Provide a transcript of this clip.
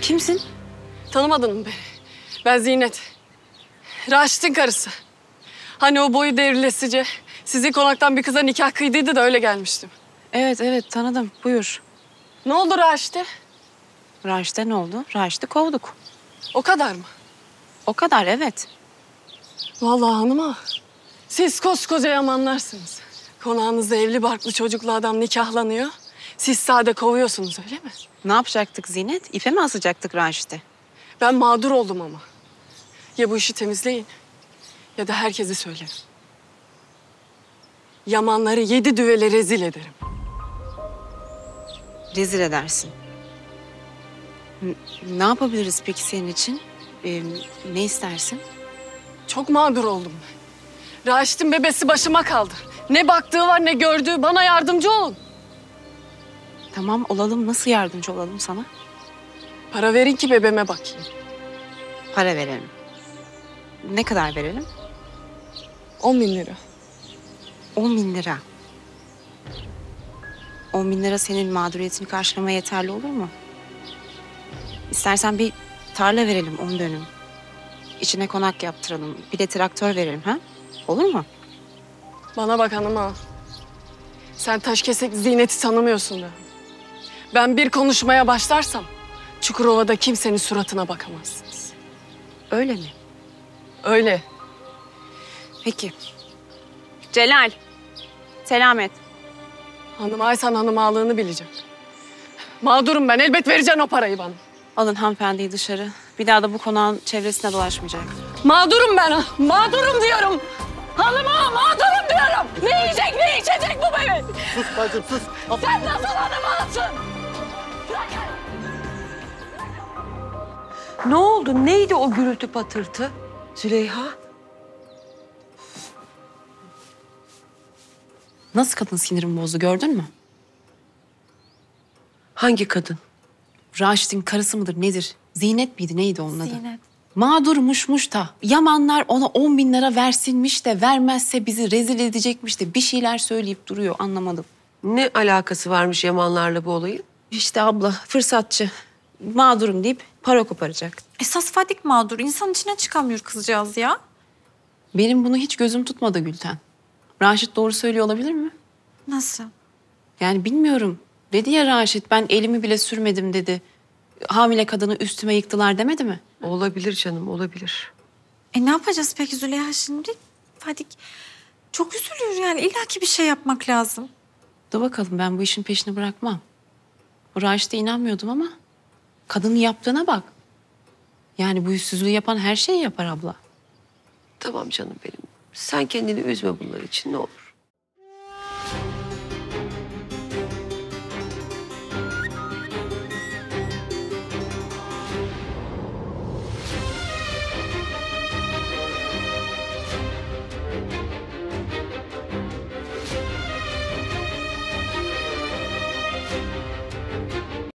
Kimsin? Tanımadın mı beni? Ben Zinet. Raşit'in karısı. Hani o boyu devrilesice sizin konaktan bir kıza nikah kıydıydı da öyle gelmiştim. Evet tanıdım. Buyur. Ne oldu Raşit'e? Raşit'e ne oldu? Raşit'i kovduk. O kadar mı? O kadar evet. Vallahi hanıma, siz koskoca yamanlarsınız. Konağınızda evli barklı çocuklu adam nikahlanıyor. Siz sade kovuyorsunuz öyle mi? Ne yapacaktık Zinet? İpe mi asacaktık Raşit'i? Ben mağdur oldum ama. Ya bu işi temizleyin ya da herkese söylerim. Yamanları 7 düvele rezil ederim. Rezil edersin. Ne yapabiliriz peki senin için? Ne istersin? Çok mağdur oldum ben. Raşit'in bebesi başıma kaldı. Ne baktığı var ne gördüğü, bana yardımcı olun. Tamam olalım. Nasıl yardımcı olalım sana? Para verin ki bebeğime bakayım. Para verelim. Ne kadar verelim? 10.000 lira. 10 bin lira. 10 bin lira senin mağduriyetini karşılamaya yeterli olur mu? İstersen bir tarla verelim 10 dönüm. İçine konak yaptıralım. Bir de traktör verelim ha? Olur mu? Bana bak hanıma. Sen taşkesek Zinet'i tanımıyorsun da. Ben bir konuşmaya başlarsam Çukurova'da kimsenin suratına bakamazsınız. Öyle mi? Öyle. Peki. Celal. Selamet. Hanım Aysan hanım ağalığını bilecek. Mağdurum ben. Elbet vereceksin o parayı bana. Alın hanımefendiyi dışarı. Bir daha da bu konağın çevresine dolaşmayacak. Mağdurum ben. Mağdurum diyorum. Hanıma mağdurum diyorum. Ne yiyecek ne içecek bu bebek? Sus bacım sus. Sen nasıl hanım ağasın? Ne oldu? Neydi o gürültü patırtı? Züleyha? Nasıl kadın sinirimi bozdu gördün mü? Hangi kadın? Raşit'in karısı mıdır nedir? Zinet miydi neydi onun adı? Zinet. Mağdurmuşmuş da. Yamanlar ona 10 bin lira versinmiş de vermezse bizi rezil edecekmiş de bir şeyler söyleyip duruyor anlamadım. Ne alakası varmış Yamanlarla bu olayın? İşte abla fırsatçı. Mağdurum deyip para koparacak. Esas Fadik mağdur. İnsan içine çıkamıyor kızcağız ya. Benim bunu hiç gözüm tutmadı Gülten. Raşit doğru söylüyor olabilir mi? Nasıl? Yani bilmiyorum. Dedi ya Raşit ben elimi bile sürmedim dedi. Hamile kadını üstüme yıktılar demedi mi? Olabilir canım, olabilir. Ne yapacağız peki Züleyha şimdi? Fadik çok üzülür yani. İlla ki bir şey yapmak lazım. Dur bakalım ben bu işin peşini bırakmam. O Raşit'e inanmıyordum ama kadının yaptığına bak. Yani bu yüzsüzlüğü yapan her şeyi yapar abla. Tamam canım benim. Sen kendini üzme bunlar için ne olur.